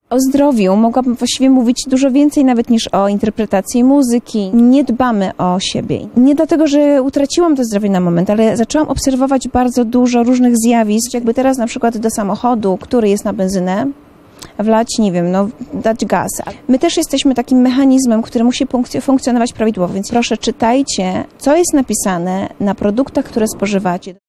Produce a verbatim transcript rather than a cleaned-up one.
O zdrowiu mogłabym właściwie mówić dużo więcej nawet niż o interpretacji muzyki. Nie dbamy o siebie. Nie dlatego, że utraciłam to zdrowie na moment, ale zaczęłam obserwować bardzo dużo różnych zjawisk. Jakby teraz na przykład do samochodu, który jest na benzynę, wlać, nie wiem, no dać gaz. My też jesteśmy takim mechanizmem, który musi funkcjonować prawidłowo, więc proszę czytajcie, co jest napisane na produktach, które spożywacie.